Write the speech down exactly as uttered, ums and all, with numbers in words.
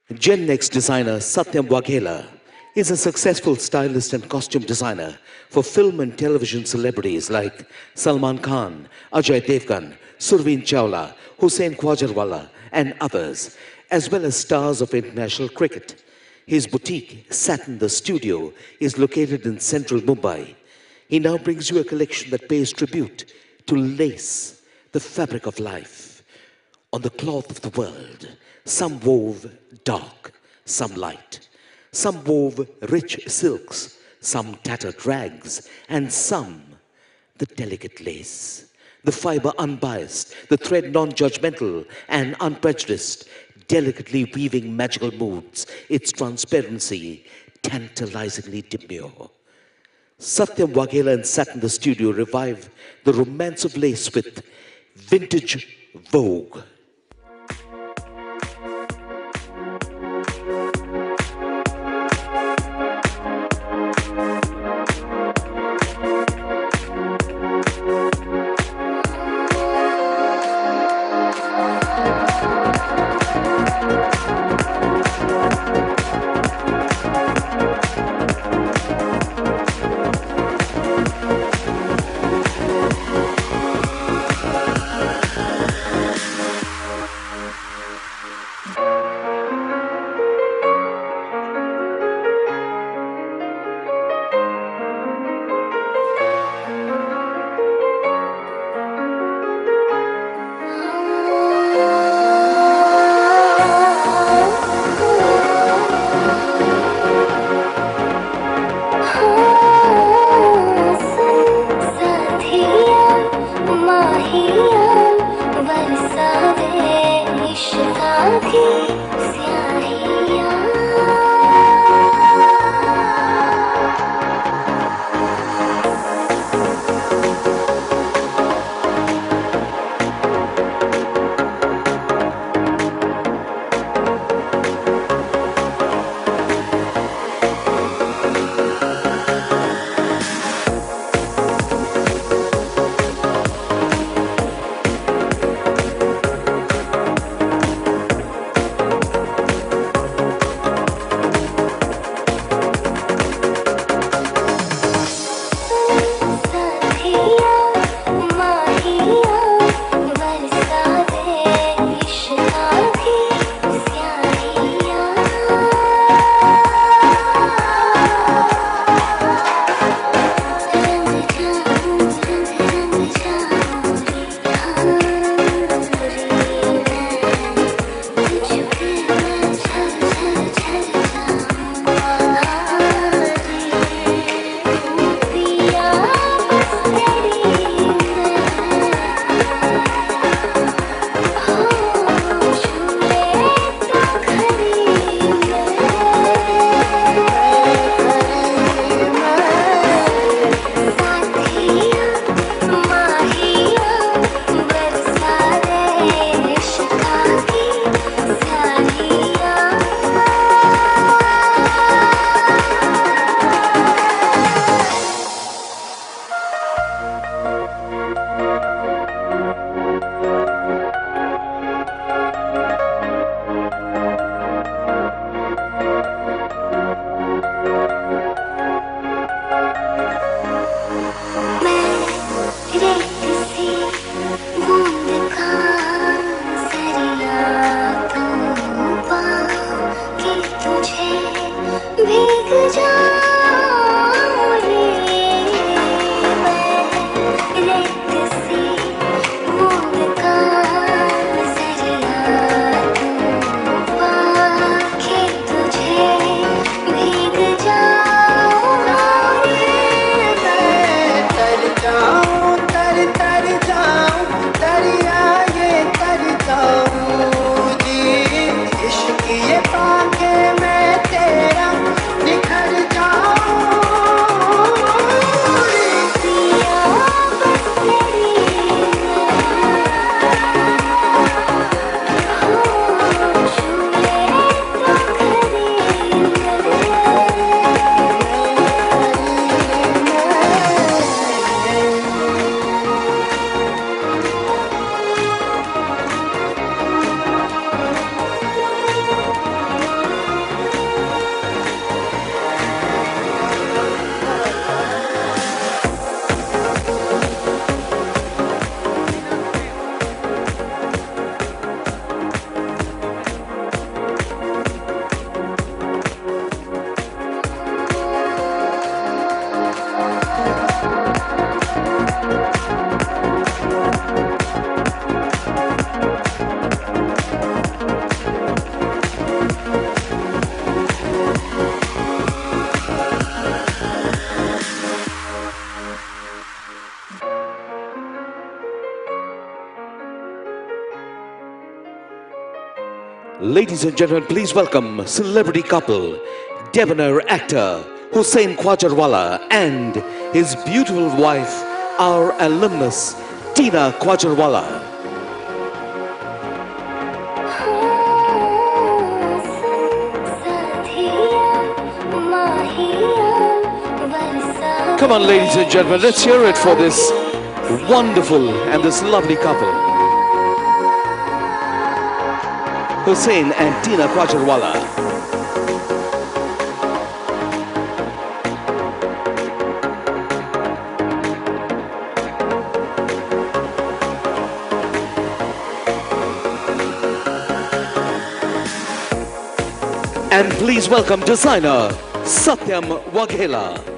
Gen Next designer Satyam Waghela is a successful stylist and costume designer for film and television celebrities like Salman Khan, Ajay Devgan, Surveen Chawla, Hussain Kuwajerwala, and others, as well as stars of international cricket. His boutique, Satin the Studio, is located in central Mumbai. He now brings you a collection that pays tribute to lace, the fabric of life. On the cloth of the world, some wove dark, some light. Some wove rich silks, some tattered rags, and some the delicate lace. The fiber unbiased, the thread non-judgmental and unprejudiced, delicately weaving magical moods, its transparency tantalizingly demure. Satyam Waghela and Satin the Studio revive the romance of lace with vintage vogue. Ladies and gentlemen, please welcome celebrity couple, debonair actor Hussain Kuwajerwala and his beautiful wife, our alumnus Tina Kuwajerwala. Come on, ladies and gentlemen, let's hear it for this wonderful and this lovely couple, Hussain and Tina Kuwajerwala. And please welcome designer Satyam Waghela.